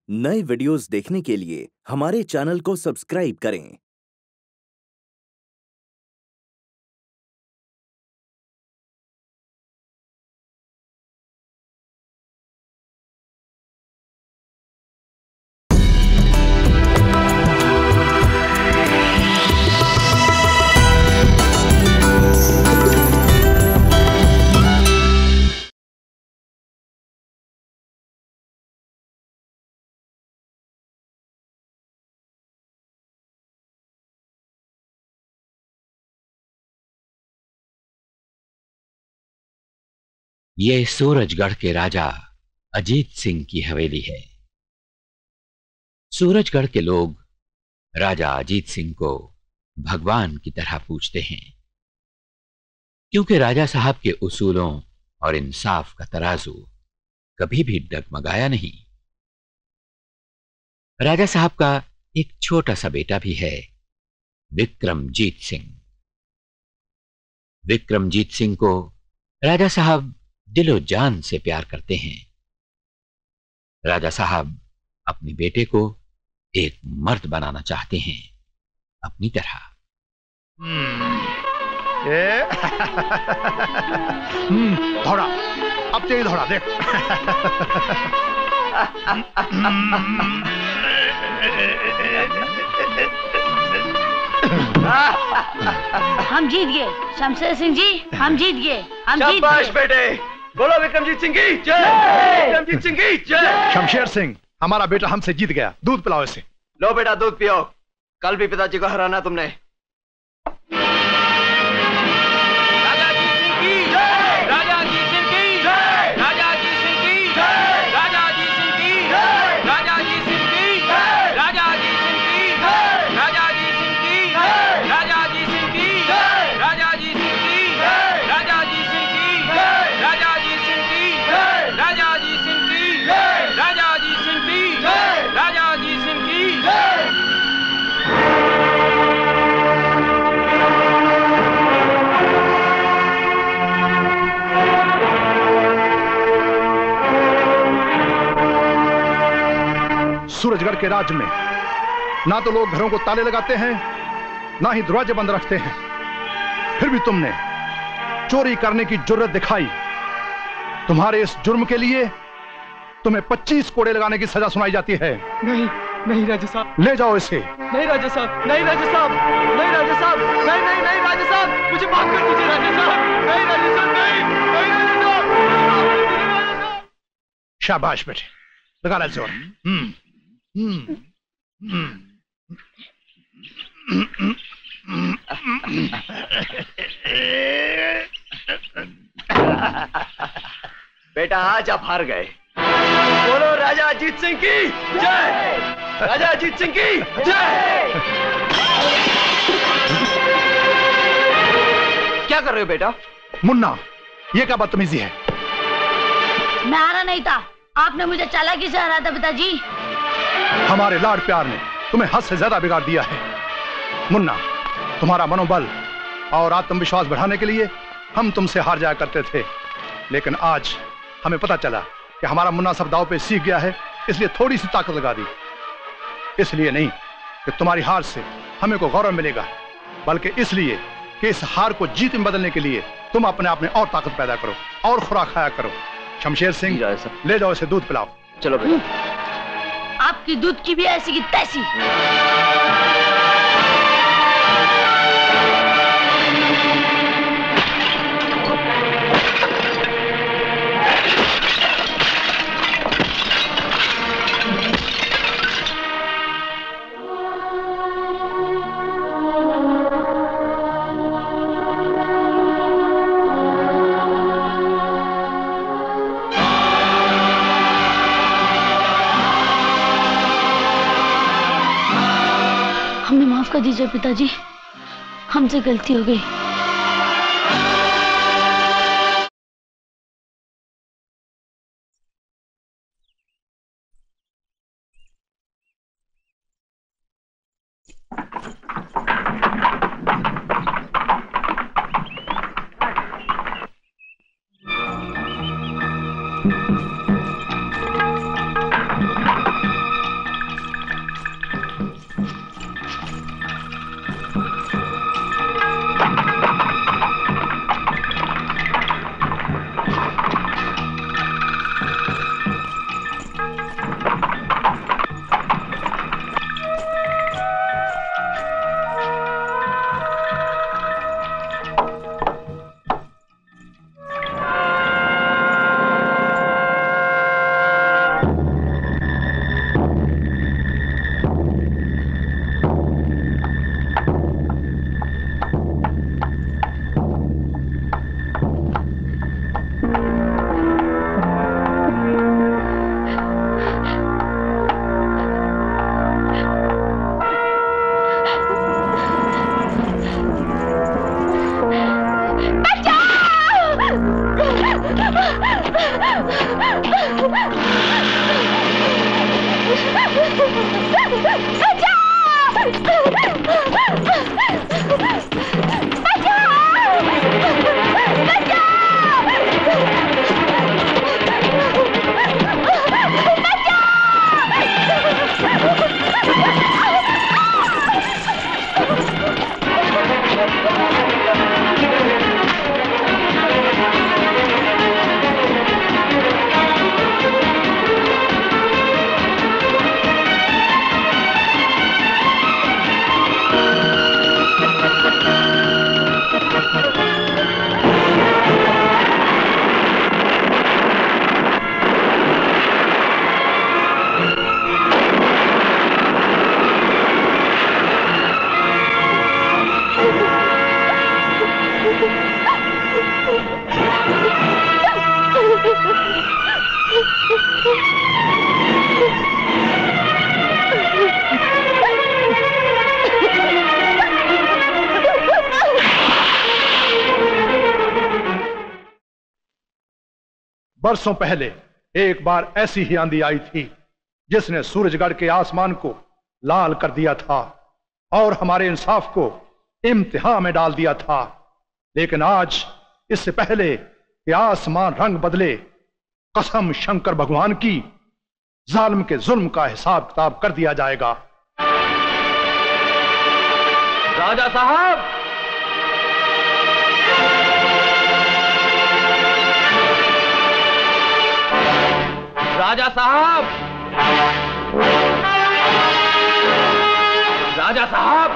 नए वीडियोस देखने के लिए हमारे चैनल को सब्सक्राइब करें। ये सूरजगढ़ के राजा अजीत सिंह की हवेली है। सूरजगढ़ के लोग राजा अजीत सिंह को भगवान की तरह पूजते हैं, क्योंकि राजा साहब के उसूलों और इंसाफ का तराजू कभी भी डगमगाया नहीं। राजा साहब का एक छोटा सा बेटा भी है, विक्रमजीत सिंह। विक्रमजीत सिंह को राजा साहब दिलो जान से प्यार करते हैं। राजा साहब अपने बेटे को एक मर्द बनाना चाहते हैं, अपनी तरह। धौड़ा, अब तेरी धौड़ा देख। हम जीत गए शमशेर सिंह जी, हम जीत गए, हम जीत गए। शाबाश बेटे, बोलो विक्रमजीत सिंह की जय। विक्रमजीत सिंह की जय। शमशेर सिंह, हमारा बेटा हमसे जीत गया, दूध पिलाओ इसे। लो बेटा दूध पियो, कल भी पिताजी को हराना तुमने। सूरजगढ़ के राज्य में ना तो लोग घरों को ताले लगाते हैं, ना ही दरवाजे बंद रखते हैं, फिर भी तुमने चोरी करने की जुर्रत दिखाई। तुम्हारे इस जुर्म के लिए तुम्हें 25 कोड़े लगाने की सजा सुनाई जाती है। नहीं नहीं राजा साहब, ले जाओ इसे। नहीं राजा साहब, नहीं राजा साहब, नहीं राजा साहब, नहीं नहीं नहीं राजा साहब, मुझे माफ कर दीजिए राजा साहब, नहीं राजा साहब, नहीं नहीं राजा साहब। शाबाश बेटे, लगा ला जोर। बेटा आज आप हार गए। बोलो राजा अजीत सिंह की जय। राजा अजीत सिंह की जय। क्या कर रहे हो बेटा? मुन्ना, ये क्या बदतमीजी है? मैं हारा नहीं था, आपने मुझे चालाकी से हराया था पिताजी। हमारे लाड प्यार ने तुम्हें हद से ज्यादा बिगाड़ दिया है। मुन्ना, तुम्हारा मनोबल और आत्मविश्वास बढ़ाने के लिए हम तुमसे हार जाया करते थे, लेकिन आज हमें पता चला कि हमारा मुन्ना सब दांव पे सीख गया है, इसलिए थोड़ी सी ताकत लगा दी। इसलिए नहीं कि तुम्हारी हार से हमें को गौरव मिलेगा, बल्कि इसलिए कि इस हार को जीत में बदलने के लिए तुम अपने आप में और ताकत पैदा करो और खुराक खाया करो। शमशेर सिंह, ले जाओ इसे, दूध पिलाओ। चलो बेटा। आपकी दूध की भी ऐसी की तैसी। माफ कर दीजिए पिताजी, हमसे गलती हो गई। बरसों पहले एक बार ऐसी ही आंधी आई थी जिसने सूरजगढ़ के आसमान को लाल कर दिया था और हमारे इंसाफ को इम्तिहान में डाल दिया था। लेकिन आज इससे पहले कि आसमान रंग बदले, कसम शंकर भगवान की, जालिम के जुल्म का हिसाब किताब कर दिया जाएगा। राजा साहब, राजा साहब, राजा साहब,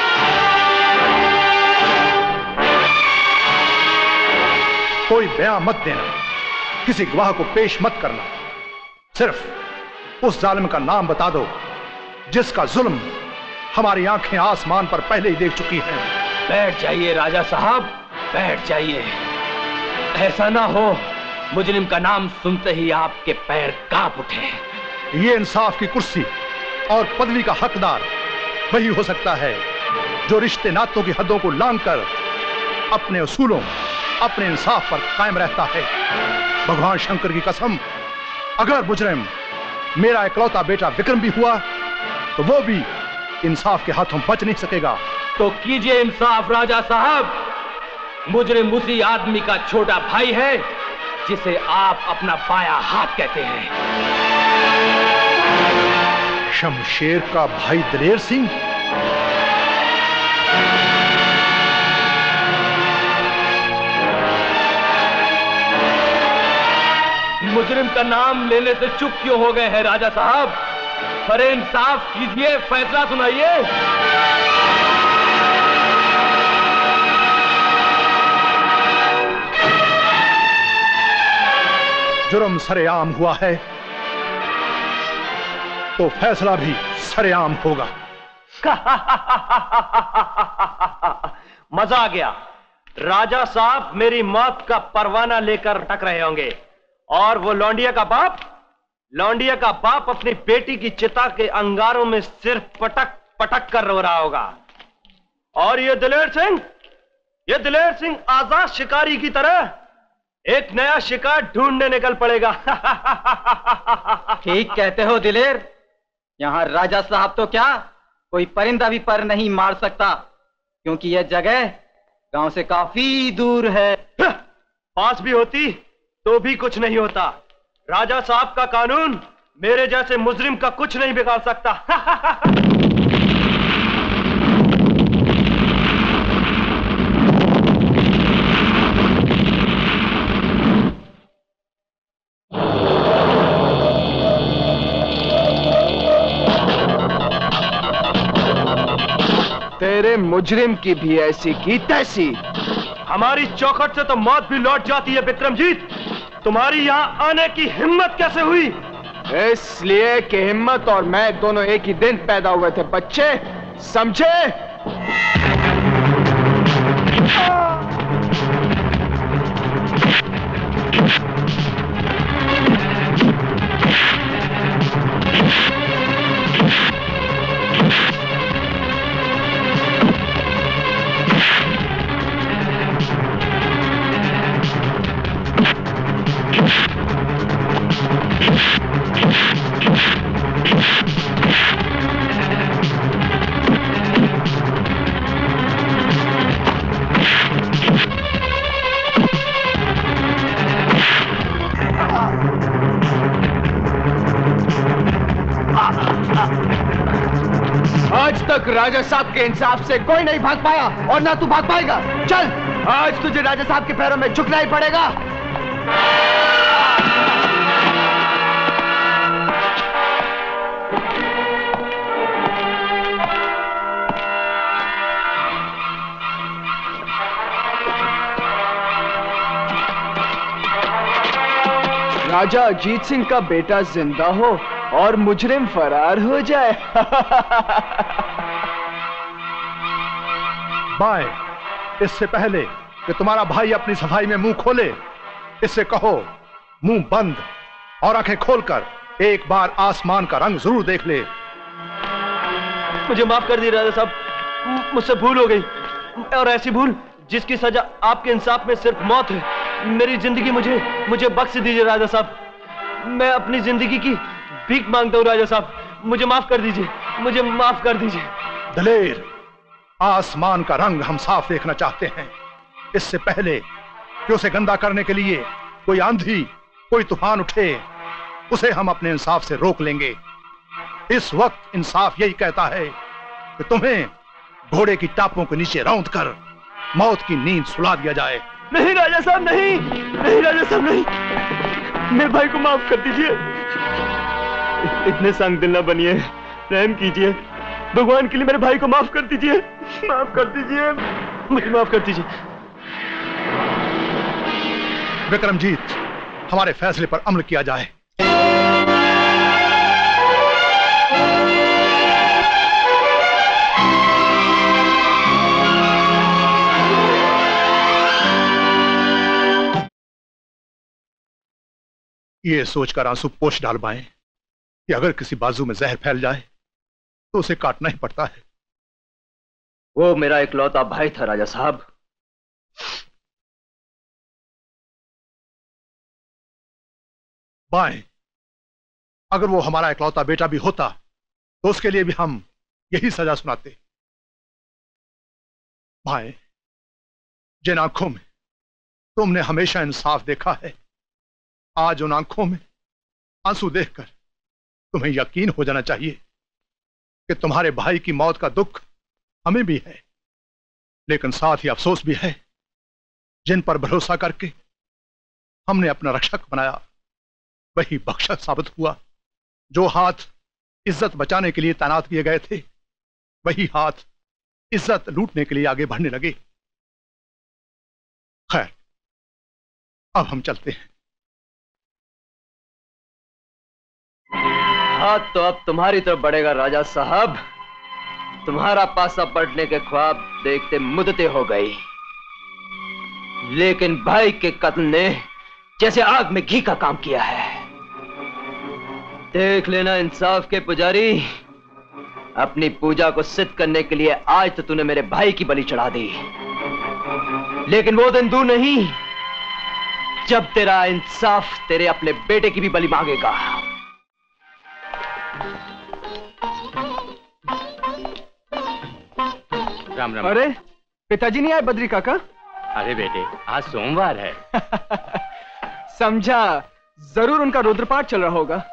कोई बयान मत देना, किसी गवाह को पेश मत करना, सिर्फ उस जालिम का नाम बता दो जिसका जुल्म हमारी आंखें आसमान पर पहले ही देख चुकी हैं। बैठ जाइए राजा साहब, बैठ जाइए। ऐसा ना हो मुजरिम का नाम सुनते ही आपके पैर कांप उठे। ये इंसाफ की कुर्सी और पदवी का हकदार वही हो सकता है जो रिश्ते नातों की हदों को लांघकर अपने उसूलों, अपने इंसाफ पर कायम रहता है। भगवान शंकर की कसम, अगर मुजरिम मेरा इकलौता बेटा विक्रम भी हुआ तो वो भी इंसाफ के हाथों बच नहीं सकेगा। तो कीजिए इंसाफ राजा साहब। मुजरिम उसी आदमी का छोटा भाई है जिसे आप अपना बाया हाथ कहते हैं। शमशेर का भाई दलेर सिंह? मुजरिम का नाम लेने से चुप क्यों हो गए हैं राजा साहब? अरे इंसाफ कीजिए, फैसला सुनाइए। जुर्म सरेआम हुआ है तो फैसला भी सरेआम होगा। मजा आ गया। राजा साहब मेरी मौत का परवाना लेकर अटक रहे होंगे और वो लौंडिया का बाप अपनी बेटी की चिता के अंगारों में सिर पटक पटक कर रो रहा होगा। और ये दलेर सिंह आजाद शिकारी की तरह एक नया शिकार ढूंढने निकल पड़ेगा। ठीक कहते हो दिलेर। यहां राजा साहब तो क्या, कोई परिंदा भी पर नहीं मार सकता, क्योंकि यह जगह गांव से काफी दूर है। पास भी होती तो भी कुछ नहीं होता। राजा साहब का कानून मेरे जैसे मुजरिम का कुछ नहीं बिगाड़ सकता। तेरे मुजरिम की भी ऐसी की तैसी। हमारी चौखट से तो मौत भी लौट जाती है विक्रमजीत। तुम्हारी यहां आने की हिम्मत कैसे हुई? इसलिए कि हिम्मत और मैं दोनों एक ही दिन पैदा हुए थे बच्चे, समझे? आज तक राजा साहब के इंसाफ से कोई नहीं भाग पाया और ना तू भाग पाएगा। चल, आज तुझे राजा साहब के पैरों में झुकना ही पड़ेगा। राजा अजीत सिंह का बेटा जिंदा हो और मुजरिम फरार हो जाए। बाय, इससे पहले कि तुम्हारा भाई अपनी सफाई में मुंह खोले, इससे कहो मुंह बंद और आंखें खोलकर एक बार आसमान का रंग जरूर देख ले। मुझे माफ कर दीजिए राजा साहब, मुझसे भूल हो गई, और ऐसी भूल जिसकी सजा आपके इंसाफ में सिर्फ मौत है। मेरी जिंदगी मुझे बख्श दीजिए राजा साहब। मैं अपनी जिंदगी की भीख मांगता हूँ राजा साहब, मुझे माफ कर दीजिए, मुझे माफ कर दीजिए। दलेर, आसमान का रंग हम साफ देखना चाहते हैं। इससे पहले कि उसे गंदा करने के लिए कोई आंधी, कोई तूफान उठे, उसे हम अपने इंसाफ से रोक लेंगे। इस वक्त इंसाफ यही कहता है कि तुम्हें घोड़े की टापों के नीचे रौंद कर मौत की नींद सुला दिया जाए। नहीं राजा साहब, नहीं, नहीं राजा साहब, नहीं, मेरे भाई को माफ कर दीजिए। इतने संग दिल ना बनिए, रहम कीजिए, भगवान के लिए मेरे भाई को माफ कर दीजिए, माफ कर दीजिए, मुझे माफ कर दीजिए। विक्रमजीत, हमारे फैसले पर अमल किया जाए। ये सोचकर आंसू पोंछ डाल पाए कि अगर किसी बाजू में जहर फैल जाए तो उसे काटना ही पड़ता है। वो मेरा इकलौता भाई था राजा साहब। बाएं, अगर वो हमारा इकलौता बेटा भी होता तो उसके लिए भी हम यही सजा सुनाते। बाएं, जिन आंखों में तुमने हमेशा इंसाफ देखा है, आज उन आंखों में आंसू देखकर तुम्हें यकीन हो जाना चाहिए कि तुम्हारे भाई की मौत का दुख हमें भी है, लेकिन साथ ही अफसोस भी है जिन पर भरोसा करके हमने अपना रक्षक बनाया वही बख्शक साबित हुआ। जो हाथ इज्जत बचाने के लिए तैनात किए गए थे वही हाथ इज्जत लूटने के लिए आगे बढ़ने लगे। खैर, अब हम चलते हैं। हाथ तो अब तुम्हारी तरफ बढ़ेगा राजा साहब। तुम्हारा पासा पलटने के ख्वाब देखते मुद्दतें हो गई, लेकिन भाई के कत्ल ने जैसे आग में घी का काम किया है। देख लेना इंसाफ के पुजारी, अपनी पूजा को सिद्ध करने के लिए आज तो तूने मेरे भाई की बलि चढ़ा दी, लेकिन वो दिन दूर नहीं जब तेरा इंसाफ तेरे अपने बेटे की भी बलि मांगेगा। राम राम। अरे पिताजी नहीं आए बद्री काका? अरे बेटे, आज सोमवार है। समझा, जरूर उनका रुद्रपाठ चल रहा होगा।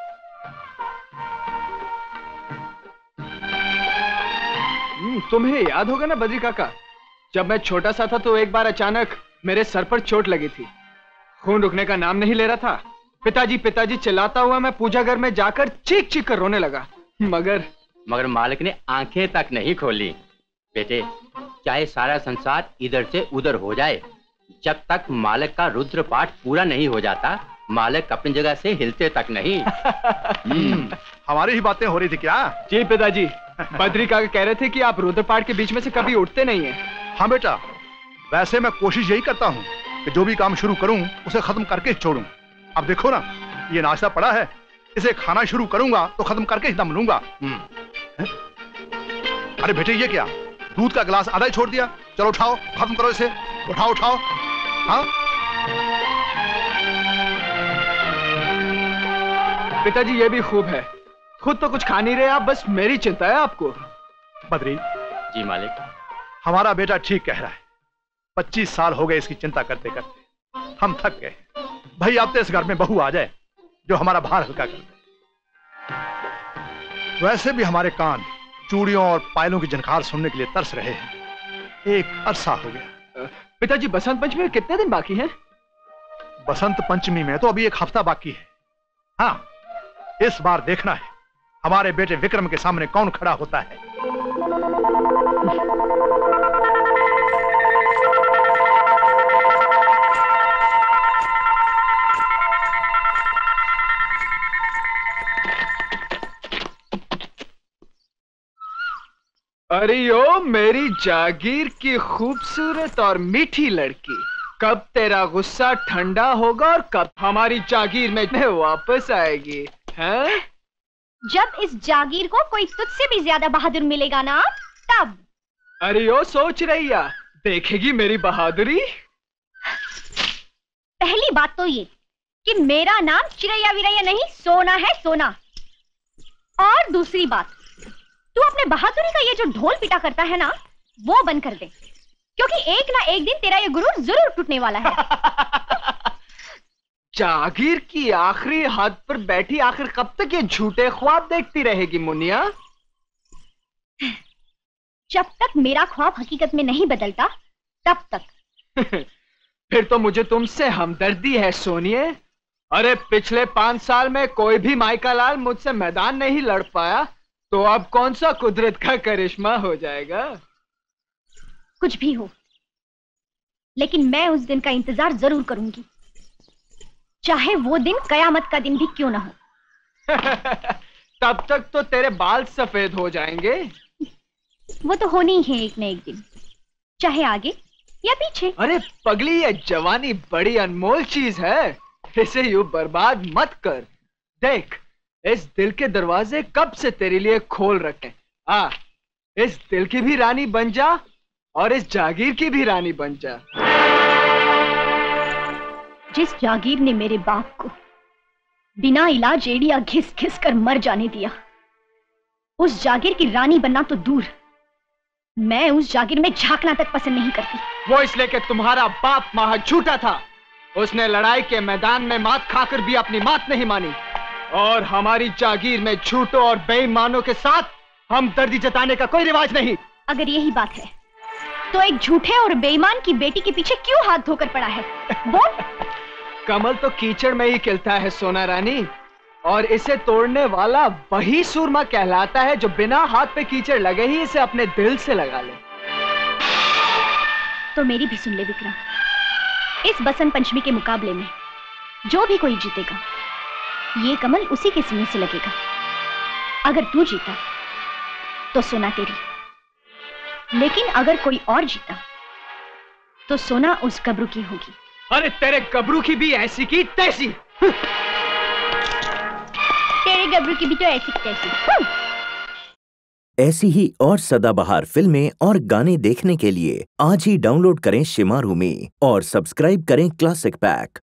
तुम्हें याद होगा ना बद्री काका, जब मैं छोटा सा था तो एक बार अचानक मेरे सर पर चोट लगी थी। खून रुकने का नाम नहीं ले रहा था। पिताजी पिताजी चिल्लाता हुआ मैं पूजा घर में जाकर चीख चीख कर रोने लगा, मगर मालिक ने आंखें तक नहीं खोली। बेटे, चाहे सारा संसार इधर से उधर हो जाए, जब तक मालिक का रुद्र पाठ पूरा नहीं हो जाता मालिक अपनी जगह से हिलते तक नहीं। हमारी ही बातें हो रही थी क्या? जी पिताजी, बद्री काका कह रहे थे कि आप रुद्र पाठ के बीच में से कभी उठते नहीं हैं। हाँ बेटा, वैसे मैं कोशिश यही करता हूँ कि जो भी काम शुरू करूँ उसे खत्म करके ही छोड़ूं। अब देखो ना, ये नाश्ता पड़ा है, इसे खाना शुरू करूंगा तो खत्म करके ही दम लूंगा। अरे बेटे, ये क्या, दूध का गिलास आधा ही छोड़ दिया। चलो उठाओ, खत्म करो इसे, उठाओ उठाओ। हाँ पिताजी, ये भी खूब है, खुद तो कुछ खा नहीं रहे आप, बस मेरी चिंता है आपको। बद्री जी मालिक। हमारा बेटा ठीक कह रहा है, 25 साल हो गए इसकी चिंता करते करते, हम थक गए। भाई अब तो इस घर में बहू आ जाए जो हमारा भार हल्का कर दे। वैसे भी हमारे कान चूड़ियों और पायलों की झनकार सुनने के लिए तरस रहे हैं। एक अरसा हो गया। पिताजी, बसंत पंचमी में कितने दिन बाकी हैं? बसंत पंचमी में तो अभी एक हफ्ता बाकी है। हाँ, इस बार देखना है हमारे बेटे विक्रम के सामने कौन खड़ा होता है। अरे ओ मेरी जागीर की खूबसूरत और मीठी लड़की, कब तेरा गुस्सा ठंडा होगा और कब हमारी जागीर में वापस आएगी? हैं? जब इस जागीर को कोई तुझसे भी ज्यादा बहादुर मिलेगा ना, तब। अरे ओ सोच रही है, देखेगी मेरी बहादुरी। पहली बात तो ये कि मेरा नाम चिरैया विरैया नहीं, सोना है, सोना। और दूसरी बात, तू अपने बहादुरी का ये जो ढोल पिटा करता है ना, वो बंद कर दे, क्योंकि एक ना एक दिन तेरा ये गुरूर जरूर टूटने वाला है। जागीर की आखिरी हद पर बैठी आखिर कब तक ये झूठे ख्वाब देखती रहेगी मुनिया? जब तक मेरा ख्वाब हकीकत में नहीं बदलता, तब तक। फिर तो मुझे तुमसे हमदर्दी है सोनिए। अरे पिछले 5 साल में कोई भी माइका लाल मुझसे मैदान नहीं लड़ पाया, तो अब कौन सा कुदरत का करिश्मा हो जाएगा? कुछ भी हो, लेकिन मैं उस दिन का इंतजार जरूर करूंगी, चाहे वो दिन कयामत का दिन भी क्यों ना हो। तब तक तो तेरे बाल सफेद हो जाएंगे। वो तो होनी ही है एक न एक दिन, चाहे आगे या पीछे। अरे पगली, ये जवानी बड़ी अनमोल चीज है, इसे यूं बर्बाद मत कर। देख, इस दिल के दरवाजे कब से तेरे लिए खोल रखे। इस दिल की भी रानी बन जा और इस जागीर की भी रानी बन जा। जिस जागीर ने मेरे बाप को बिना इलाज एड़िया घिस घिस कर मर जाने दिया, उस जागीर की रानी बनना तो दूर, मैं उस जागीर में झांकना तक पसंद नहीं करती। वो इसलिए कि तुम्हारा बाप महा झूठा था। उसने लड़ाई के मैदान में मात खाकर भी अपनी मात नहीं मानी, और हमारी जागीर में झूठों और बेईमानों के साथ हमदर्दी जताने का कोई रिवाज नहीं। अगर यही बात है, तो एक झूठे और बेईमान की बेटी के पीछे क्यों हाथ धोकर पड़ा है? बोल। कमल तो कीचड़ में ही खिलता है सोना रानी, और इसे तोड़ने वाला वही सूरमा कहलाता है जो बिना हाथ पे कीचड़ लगे ही इसे अपने दिल से लगा ले। तो मेरी भी सुन ले विक्रम, इस बसंत पंचमी के मुकाबले में जो भी कोई जीतेगा, ये कमल उसी के सीने से लगेगा। अगर तू जीता तो सोना तेरी, लेकिन अगर कोई और जीता तो सोना उस गबरू की होगी। अरे तेरे गबरू की भी ऐसी की तैसी। तेरे गबरू की भी तो ऐसी की तैसी। ऐसी ही और सदाबहार फिल्में और गाने देखने के लिए आज ही डाउनलोड करें शेमारू में और सब्सक्राइब करें क्लासिक पैक।